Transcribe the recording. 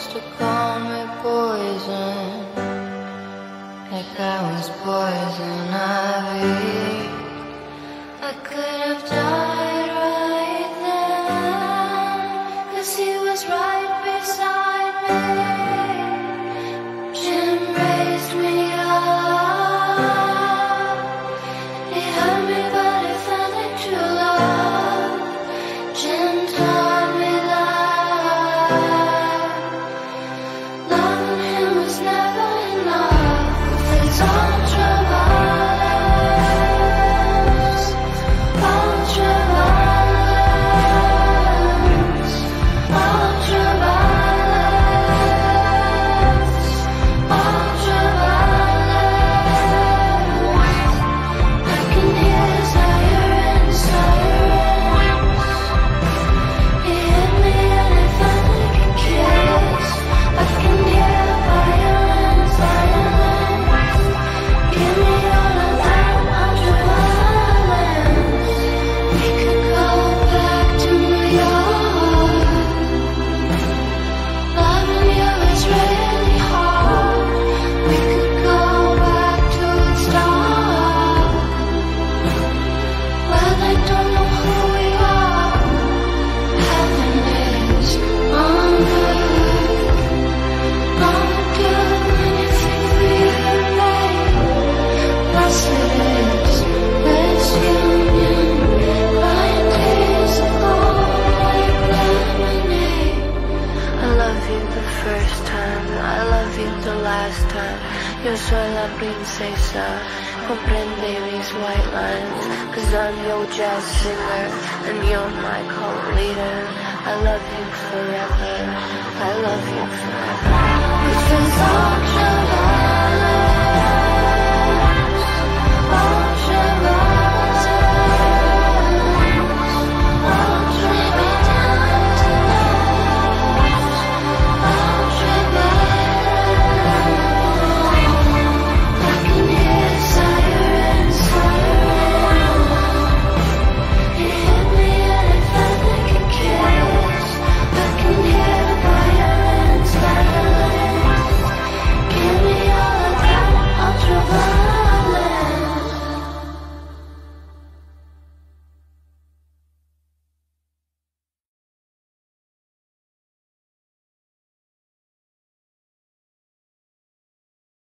used to call me poison, like I was poison ivy. I could have died right then, 'cause he was right beside me. Jim raised me up. He hurt me, but he felt like true love. Jim taught me that loving him was never enough. It's ultraviolence, ultraviolence, ultraviolence, ultraviolence. I can hear sirens, sirens. He hit me and it felt like a kiss. I can hear violence, violence. Give me all of that ultraviolence. We could go back to New York. Loving you is really hard. We could go back to Woodstock. Well, I don't know who we are. Heaven is on earth. Gonna do anything for you, babe. Blessed is this union. Crying tears of gold like lemonade. I love you the first time, I love you the last time. Yo soy la princesa, comprende mis white lines. 'Cause I'm your jazz singer, and you're my cult leader. I love you forever, I love you forever. It feels